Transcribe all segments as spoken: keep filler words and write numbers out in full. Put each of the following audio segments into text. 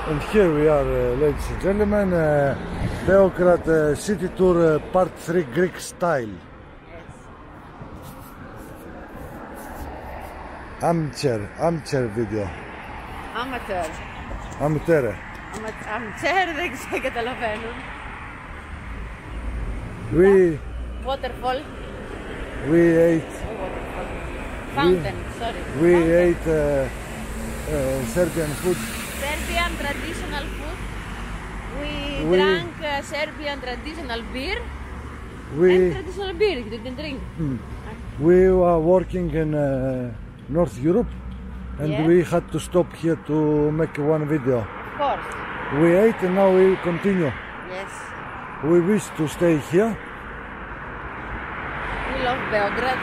And here we are, uh, ladies and gentlemen, uh, Belgrad uh, City Tour uh, Part three Greek style. Yes. Armchair, armchair video. Amateur. Amateur. Amateur, δεν ξέρω, καταλαβαίνω. We, Waterfall. we ate, Fountain, sorry. we Fountain. ate uh, uh, Serbian food. Serbian traditional food. We, We- drank uh, Serbian traditional beer and We, traditional beer. You didn't drink. we were working in uh, North Europe and Yeah. we had to stop here to make one video. Of course. We ate and now we continue. Yes. We wish to stay here. We love Belgrad.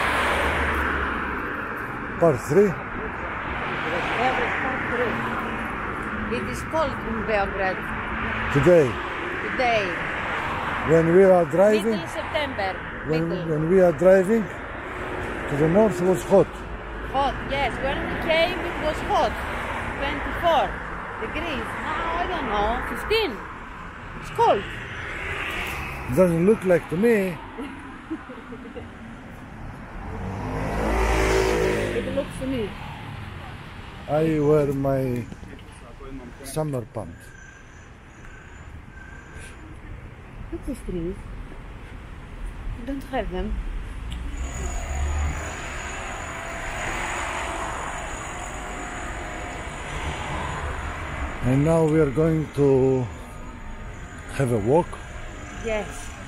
Part three. Belgrad part three. It is cold in Belgrad Today, today. when we are driving, Middle September. when, Middle. when we are driving to the north, it was hot. Hot, yes. When we came, it was hot. twenty-four degrees. Now, I don't know, fifteen. It's cold. Doesn't look like to me. It looks to me. I wear my summer pants. Look these trees. I don't have them. And now we are going to have a walk Yes.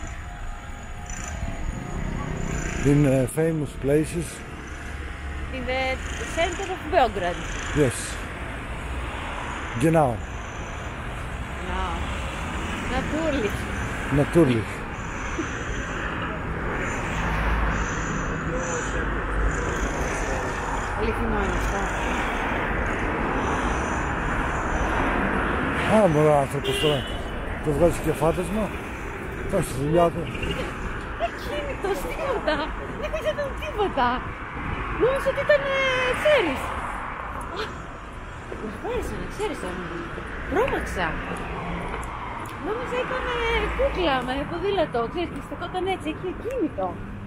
in uh, famous places. In the center of Belgrade. Yes. Genau. No. Natürlich. Natürlich. Αληθινό είναι αυτό. Α, μωρά άνθρωπος τώρα. Το βγάζει και φάντασμα. Πάει στη δουλειά του. Ακίνητος, τίποτα. Δεν ήταν τίποτα. Νόμιζα ότι ήταν, ε, ξέρεις. Μας πέρασε, να ξέρεις όμως. Τρόμαξα. Νόμιζα ήταν ε, κούκλα με ποδήλατο. Ξέρεις, και στεκόταν έτσι, έχει ακίνητο.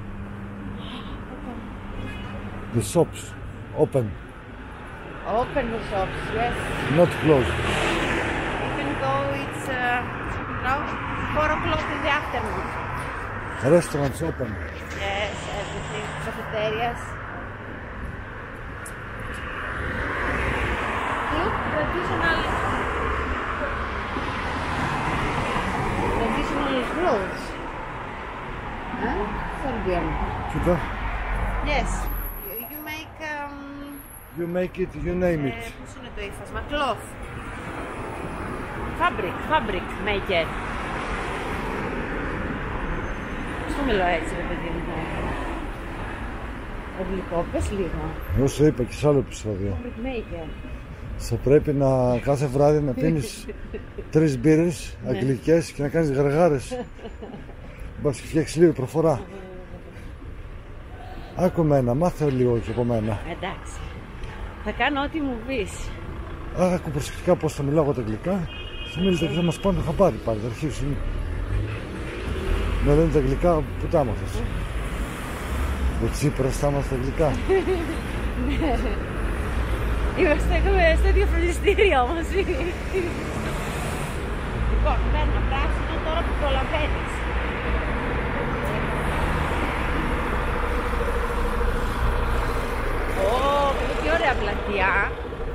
The shops open, Open the shops, yes. not closed. Even though it's uh, now four o'clock in the afternoon. Restaurants open. Yes, everything. Cafeterias. Look, traditional traditional clothes. Huh? Serbian. Κοίτα. Yes. You, you make um, You make it, you name ε, it. πώς είναι το ύφασμα? Cloth. Fabric, fabric maker. Πώς το μιλώ έτσι, ρε παιδί μου? Αγγλικό, πες λίγο. Εγώ σου είπα και σε άλλο επεισόδιο. Fabric maker. Θα πρέπει να κάθε βράδυ να πίνεις τρεις μπύρες αγγλικές και να κάνεις γαργάρες. Μπας και φτιάξεις λίγο προφορά. Άκου εμένα, μάθε λίγο και από μένα. Εντάξει. Θα κάνω ό,τι μου πεις. Άκου προσεκτικά πώς θα μιλάω εγώ τα αγγλικά. Θα μιλήσετε και θα μας πάνε το χαμπάρι πάλι, θα αρχίσουν. Να λένε τα αγγλικά που τα άμαθες. Ο Τσίπρας τα άμαθες τα αγγλικά. Είμαστε έχουμε στο ίδιο φροντιστήριο μαζί. Λοιπόν, παίρνω πράσινο τώρα που προλαβαίνεις. Ω, τι ωραία πλατεία.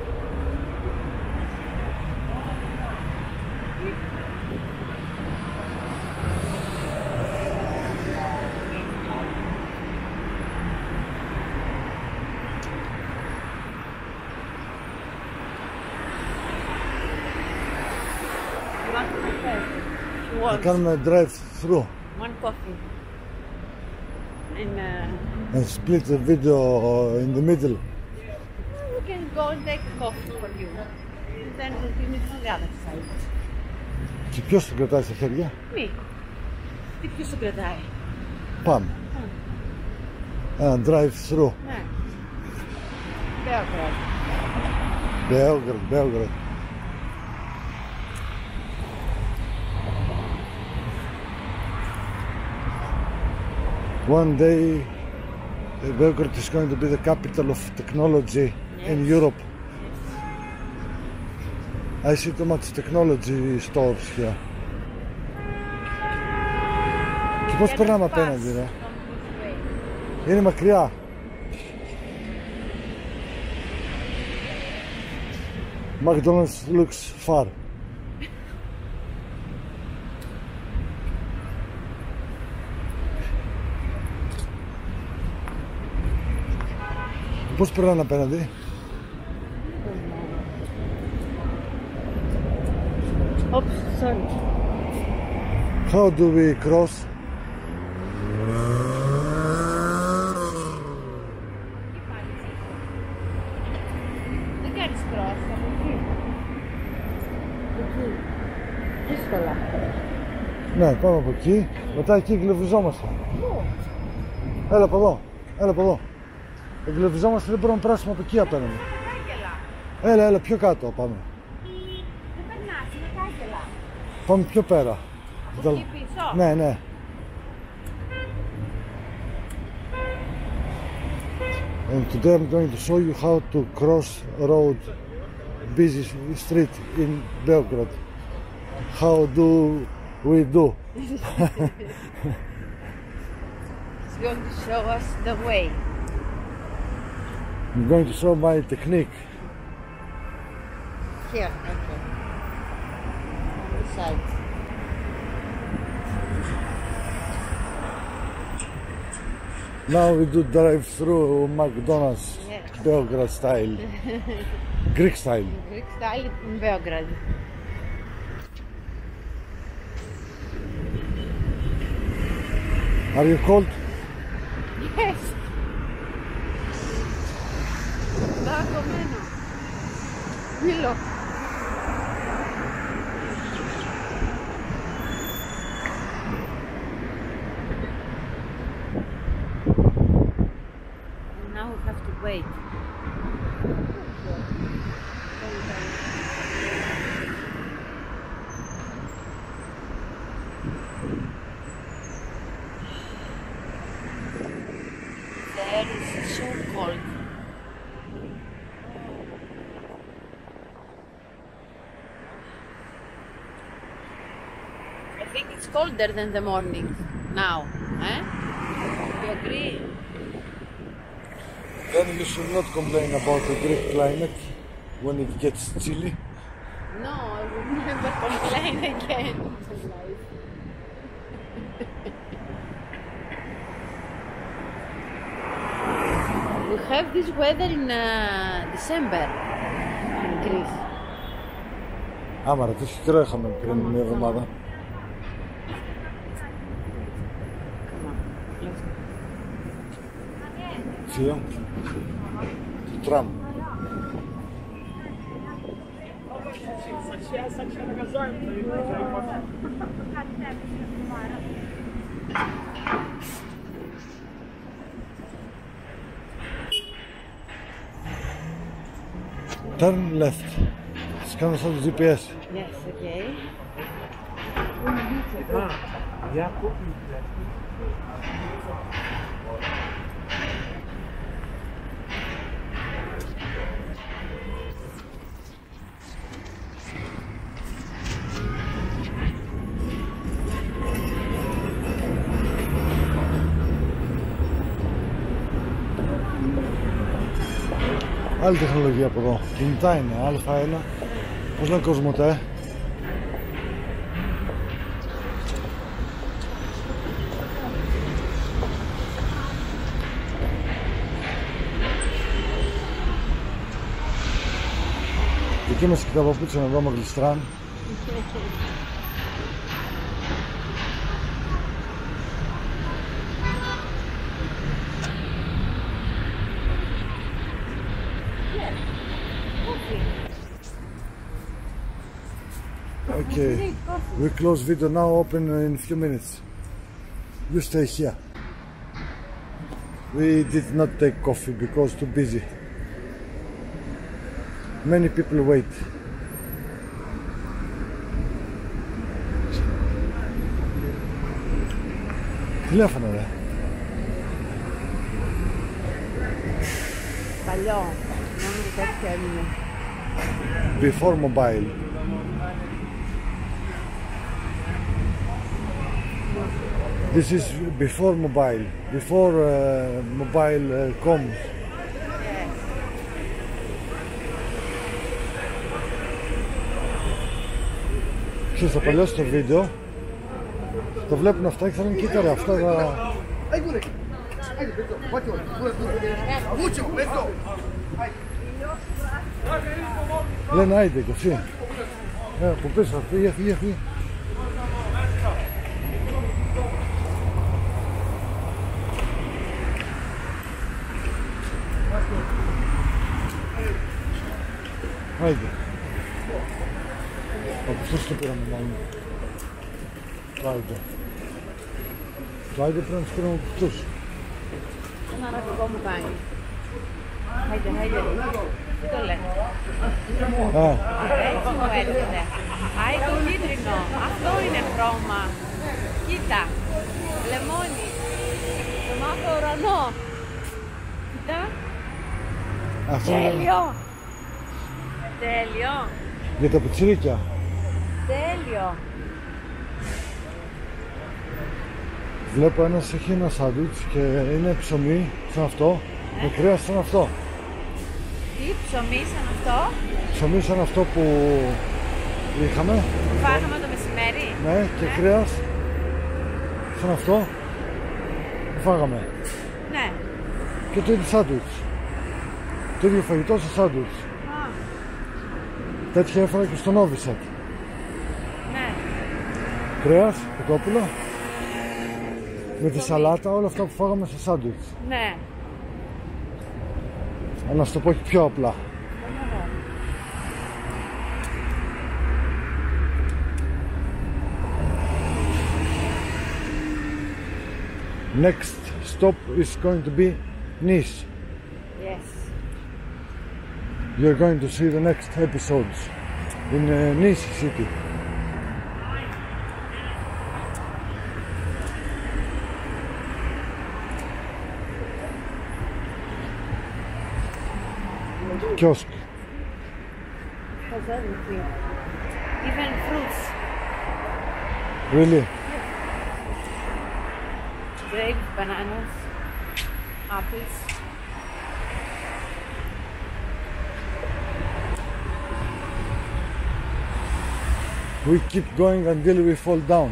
Θα κάνουμε drive-through One coffee. And uh, and split the video in the middle. we can go and take coffee for you. And then continue to the other side. Και ποιος τον κρατάει στα χέρια? Μη. Τι ποιος το κρατάει? Πάμε. Ένα drive-through. Ναι. Belgrad. Belgrad, Belgrad. One day Belgrade is going to be the capital of technology Yes. in Europe. Yes. I see too much technology stores here. Και πώς περνάμε απέναντι, ρε? Είναι μακριά. McDonald's looks far. Πώς περνάνε απέναντι? Oops, sorry. How do we cross? Δεν κάνεις cross, από εκεί. Εκεί. Δύσκολα. Ναι, πάμε από εκεί. Μετά εκεί εγκλωβιζόμαστε. Έλα από εδώ. Έλα από εδώ. Εγκλωβιζόμαστε, δεν μπορούμε να περάσουμε από εκεί απέναντι. Έλα, έλα, πιο κάτω πάμε. Δεν περνάς, είναι κάγκελα. Πάμε πιο πέρα. Από εκεί πίσω. Ναι, ναι. And today I'm going to show you how to cross road, busy street in Belgrade. How do we do? It's going to show us the way. I'm going to show my technique. Here, okay. On this side. Now we do drive through McDonald's, Yes. Belgrade style, Greek style. Greek style in Belgrade. Are you cold? Yes. Δακωμένο. Μήλο. And now we have to wait. The air is so cold. I think it's colder than the morning now, eh? You agree? Then you should not complain about the Greek climate when it gets chilly. No, I will never complain again. We have this weather in uh, December in Greece. Άμα ρε, τόσο καιρό είχαμε πριν μια εβδομάδα. Φύο. Το τραμ. Turn left. Σκάνω σαν το τζι πι ες. Yes, okay. Άλλη τεχνολογία από εδώ. Κινητά είναι, α ένα. Πώς λένε Κοσμοτέ. Εκεί είμαστε και τα παπούτσια εδώ με γλιστράν. Okay, we close video now, open in a few minutes. You stay here. We did not take coffee because too busy. Many people wait. Τηλέφωνο ρε. Παλιό. Νομίζω τέτοιο έμεινε. Before mobile. This is before mobile. Before uh, mobile uh, comms. Yes. Ξέρεις, το παλιό στο βίντεο το βλέπουν αυτά και θα λένε κοίτα ρε, αυτά τα... Λένε άιντε και εσύ. Ε, από πίσω, φύγε, φύγε, φύγε. Άιντε. Από αυτός το πήραμε μάλλον. Το άιντε. Το άιντε πρέπει να τους πήραμε από αυτούς. Ένα αραβικό μου κάνει. Άιντε, άιντε. Τι το λένε. Α. Έτσι μου έρχεται. Άι το κίτρινο. Αυτό είναι χρώμα. Κοίτα. Λεμόνι. Το μάθω ουρανό. Κοίτα. Αυτό Τέλειο. Τέλειο. για τα πιτσιρίκια. Τέλειο. Βλέπω ένας έχει ένα σάντουιτς και είναι ψωμί σαν αυτό, με κρέας σαν αυτό. Τι ψωμί σαν αυτό. Ψωμί σαν αυτό που είχαμε. Που φάγαμε το μεσημέρι. Ναι, και Ναι. κρέας σαν αυτό που φάγαμε. Ναι. Και το ίδιο σάντουιτς. Το ίδιο φαγητό σε σάντουιτς. Α, Τέτοια έφερα και στον Όβισετ. ναι. Κρέας, κοτόπουλο, με τη σαλάτα, όλα αυτά που φάγαμε σε σάντουιτς. Ναι. Αλλά να σου το πω και πιο απλά. Next stop is going to be Nice. Yes. You're going to see the next episodes in uh, Nice city. Kiosk. Has everything. Even fruits. Really? Grapes, bananas, apples. We keep going until we fall down.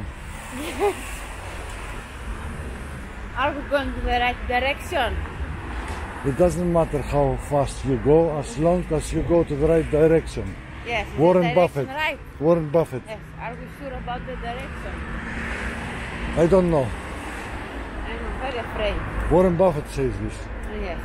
Are we going to the right direction? It doesn't matter how fast you go as long as you go to the right direction. Yes. is Warren the direction Buffett. Right. Warren Buffett. Yes. Are we sure about the direction? I don't know. I'm very afraid. Warren Buffett says this. Yes.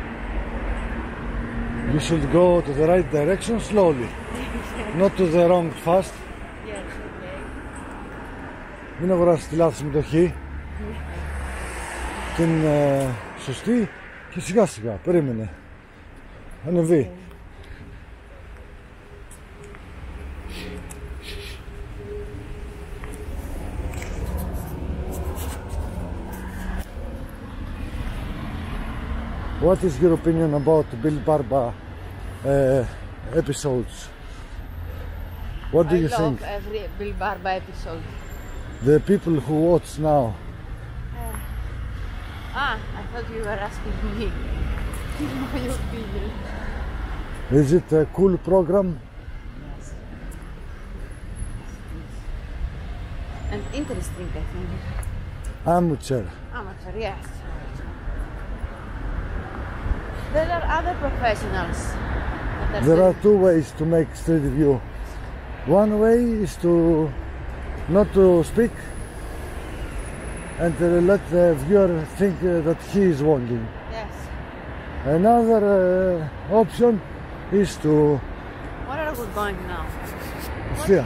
You should go to the right direction slowly, not to the wrong fast. Yes. Okay. Μην αγοράσεις τη λάθος συμμετοχή. Την ε, σωστή και σιγά σιγά. Περίμενε. Ανεβεί. What is your opinion about Bill Barba uh, episodes? What do I you love think? every Bill Barba episode. The people who watch now, Ah, I thought you were asking me. My opinion. is it a cool program? And interesting, I think. Amateur. Amateur, yes. There are other professionals. that are There are doing- two ways to make street view. One way is to not to speak and uh, let the viewer think uh, that he is walking. Yes. Another uh, option is to Where are we going now? ευθεία.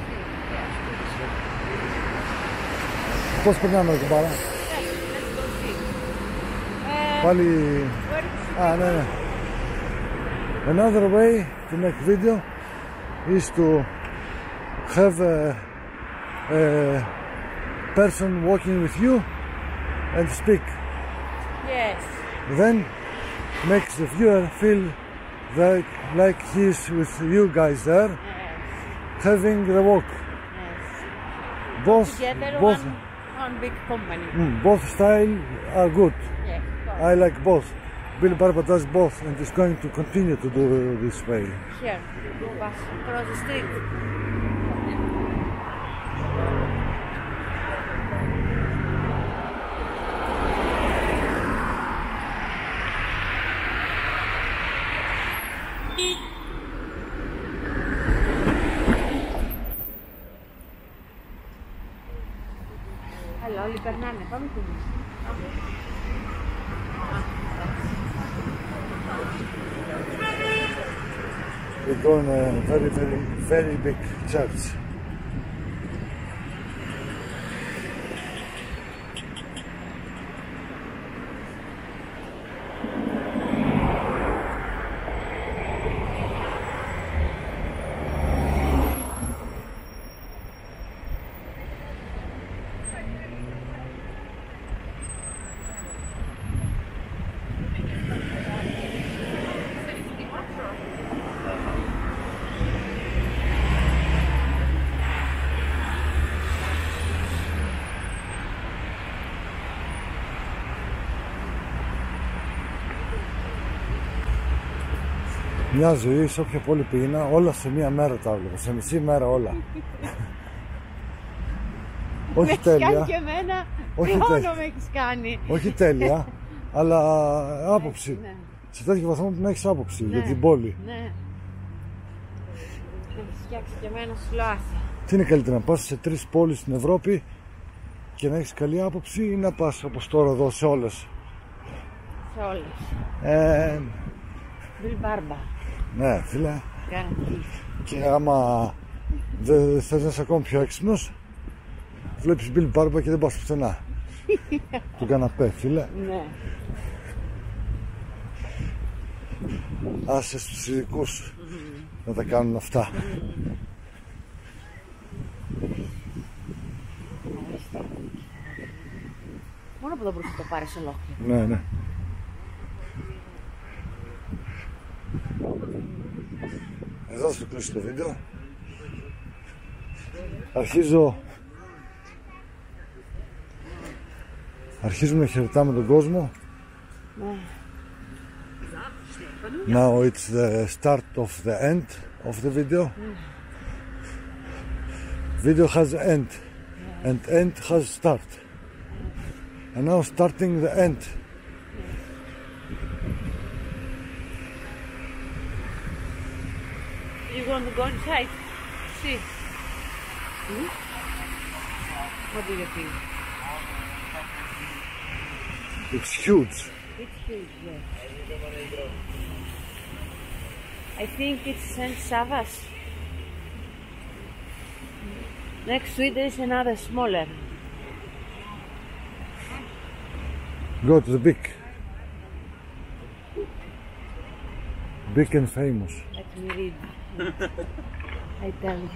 Πώς περνάμε την μπάρα? Yes, let's go see. Uh, Πάλι... where is Α, ναι, ναι. Another way to make video is to have a, a person walking with you and speak. Yes. Then makes the viewer feel like, like he's with you guys there, Yes. having the walk. Yes. Both, Together both, one, one big company. mm, both style are good. Yes. I like both. Bill Barba does both and is going to continue to do this way. Here, pass across the street. Αλλά όλοι περνάνε, πάμε και εμείς. We go in a very, very, very big church. Μια ζωή σε όποια πόλη πήγαινα, όλα σε μία μέρα τα έβλεπα, σε μισή μέρα όλα. Όχι τέλεια. Με έχεις κάνει και εμένα, χρόνο με έχεις κάνει. Όχι τέλεια, αλλά άποψη. Ναι. Σε τέτοιο βαθμό που να έχεις άποψη Ναι. για την πόλη. Ναι. Να έχεις φτιάξει και εμένα σουλάθη. Τι είναι καλύτερα, να πας σε τρεις πόλεις στην Ευρώπη και να έχεις καλή άποψη ή να πας όπως τώρα εδώ σε όλες? Σε όλες. Ε, Bill Barba. ναι, φίλε. Garanti. Και άμα δεν θες να είσαι ακόμα πιο έξυπνος, βλέπεις Bill Barba και δεν πας πουθενά. Του καναπέ, φίλε. Ναι. Άσε στους ειδικούς mm-hmm. να τα κάνουν αυτά. Μόνο που δεν μπορείς να το πάρεις ολόκληρο. Ναι, ναι. Εδώ θα κλείσει το βίντεο. Αρχίζω Αρχίζουμε να χαιρετάμε τον κόσμο. Ναι. Now it's the start of the end of the video. Mm. Video has end Yeah. and end has start. And now starting the end. You want to go inside? See. Hmm? What do you think? It's huge. It's huge, yes. I think it's Saint Savas. Next to it there is another smaller. Go to the big. Big and famous. Let me read. I tell you.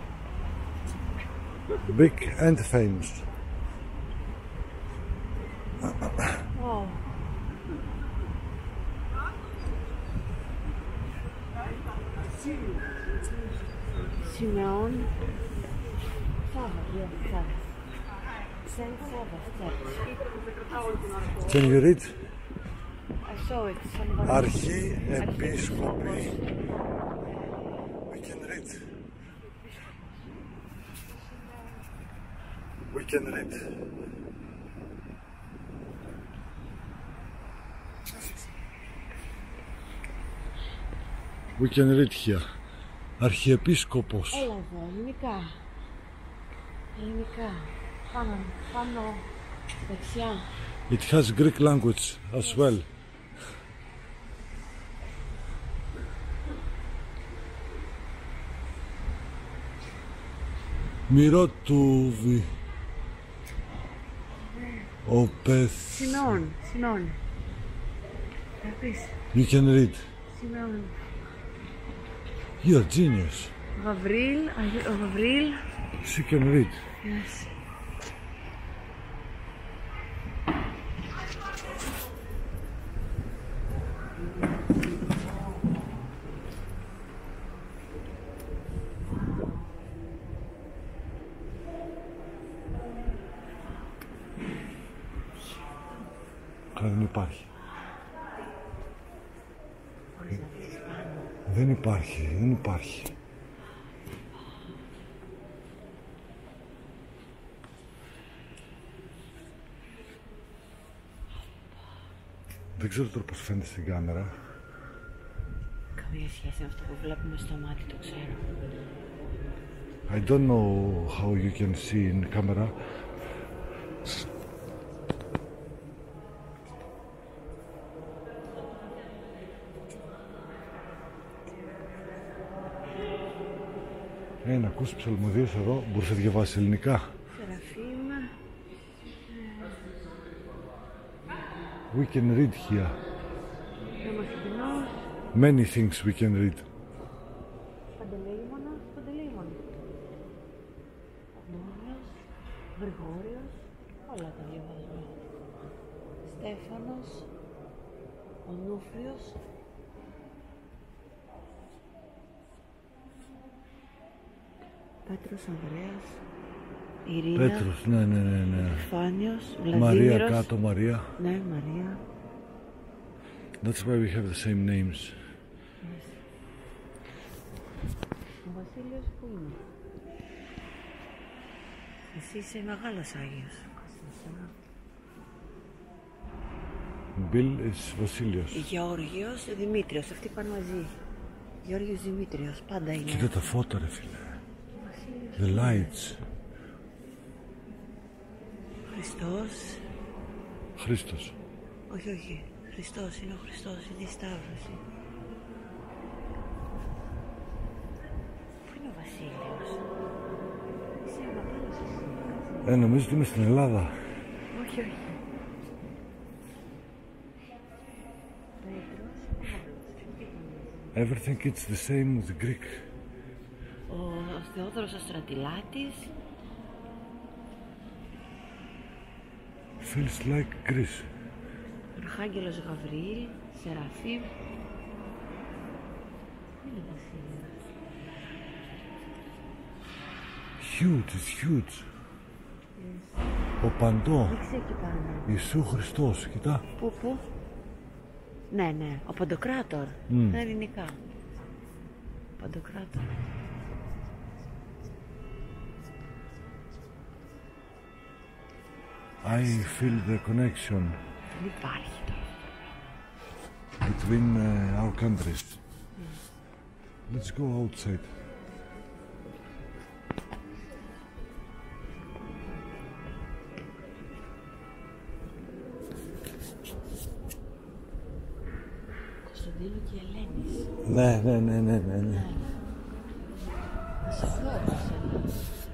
Big and famous. Oh. Simeon. Savas, yes, Savas. Saint Savas Church. Can you read? I saw it. Somebody. Αρχιεπίσκοποι. We can read. We can read. We can read here. Αρχιεπίσκοπος. Έλα εδώ, ελληνικά. Ελληνικά. Πάνω, πάνω, δεξιά. It has Greek language as well. Μυρότουβι. Ο Πεθ. Σιμεών, Σιμεών. Θα πεις. You can read. Σιμεών. You're genius. Γαβρίλ, ο Γαβρίλ. She can read. Yes. ψιλομούχα, δεν υπάρχει. Δεν υπάρχει, δεν υπάρχει. Δεν ξέρω τώρα πώς φαίνεται στην κάμερα. Καμία σχέση με αυτό που βλέπουμε στο μάτι, το ξέρω. I don't know how you can see in camera. Ε, να ακούσει ψαλμοδίες εδώ, μπορείς να διαβάσεις ελληνικά. Σεραφείμ. We can read here. Μαθητινός. Many things we can read. Παντελεήμονας, Παντελεήμονας. Αγνώνιος, Γρηγόριος, όλα τα διαβάζουμε. Στέφανος, Ονούφριος. Πέτρος, Ανδρέας, Ειρήνα. Πέτρος, ναι, ναι, ναι, ναι. Φάνιος, Μαρία Βλαδίμηρος. κάτω, Μαρία. Ναι, Μαρία. That's why we have the same names. Yes. Ο Βασίλειος που είναι? Εσύ είσαι μεγάλος Άγιος. Bill is Βασίλειος. Γεώργιος, Δημήτριος, αυτοί πάνε μαζί. Γεώργιος Δημήτριος, πάντα είναι. Κοίτα τα φώτα ρε φίλε. The lights. Χριστός. Χρήστος. Όχι, όχι. Χριστός είναι ο Χριστός, είναι η Σταύρωση. Πού είναι ο Βασίλειος? Είσαι μεγάλος εσύ. Ε, νομίζω ότι είμαι στην Ελλάδα. Όχι, όχι. Everything it's the same with the Greek. Ο Θεόδωρος ο Στρατιλάτης. Feels like Greece. Αρχάγγελος Γαβριήλ, Σεραφείμ. Είναι ο Βασίλειος. Huge, it's huge. Yes. Ο Παντό. Δείξε εκεί πάνω. Ιησού Χριστός, κοιτά. Πού, πού? Ναι, ναι, ο Παντοκράτορ. Mm. Τα ελληνικά. Παντοκράτορ. I feel the connection. Δεν υπάρχει τώρα. Between uh, our countries. Mm. Let's go outside. Κωνσταντίνου και Ελένης. Ναι, ναι, ναι, ναι, ναι, ναι. Θα σε βρω, εσένα.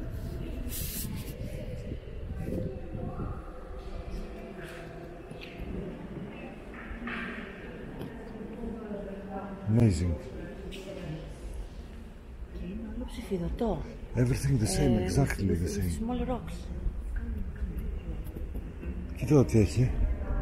Amazing. Και είναι όλο ψηφιδωτό. Everything the same, ε, exactly with, the with same. Small rocks. Κοίτα εδώ τι έχει.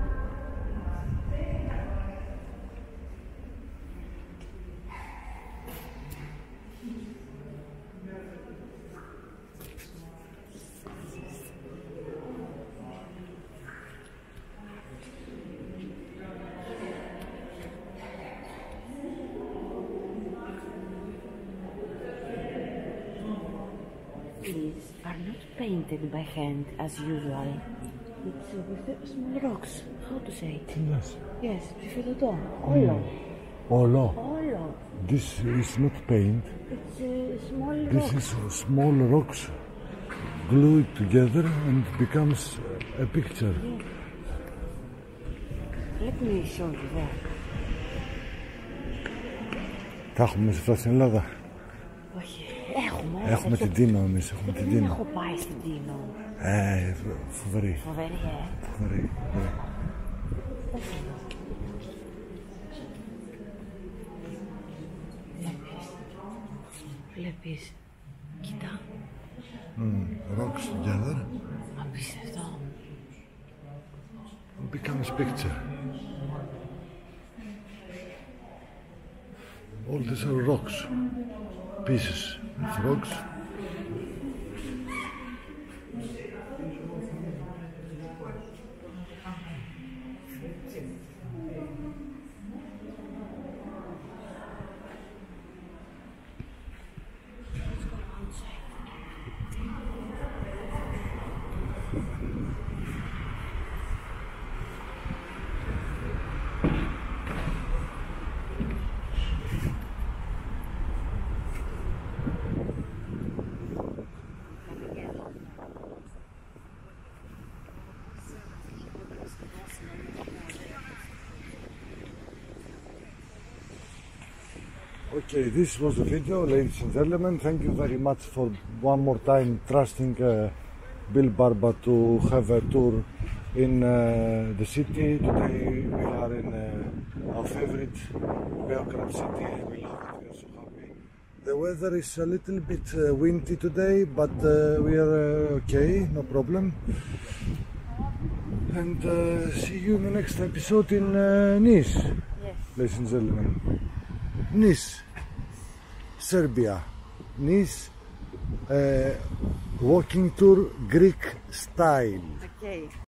These are not painted by hand as usual. It's uh, with the small rocks. How to say it? Τι λες? Yes, ψηφιδωτό. Όλο. Όλο. Όλο. This is not paint. It's uh, small This rocks. is small rocks glued together and becomes a picture. Yeah. Let me show you there. Τα έχουμε σε αυτά στην Ελλάδα. Όχι. Έχουμε. Έχουμε την Τίνο εμείς, έχουμε την Δεν Τίνο. έχω πάει στην Τίνο. Ε, φοβερή. Φοβερή, ε. Φοβερή, φοβερή. Βλέπεις. Κοίτα. Mm, rocks together Απίστευτο. becomes picture. All these are rocks, pieces of rocks. Okay, this was the video, ladies and gentlemen. Thank you very much for one more time trusting uh, Bill Barba to have a tour in uh, the city. Today we are in uh, our favorite Belgrad city. We love it, we are so happy. The weather is a little bit uh, windy today, but uh, we are uh, okay, no problem. And uh, see you in the next episode in uh, Nice, Yes. ladies and gentlemen. Nice, Serbia. Nice, uh, walking tour Greek style. Okay.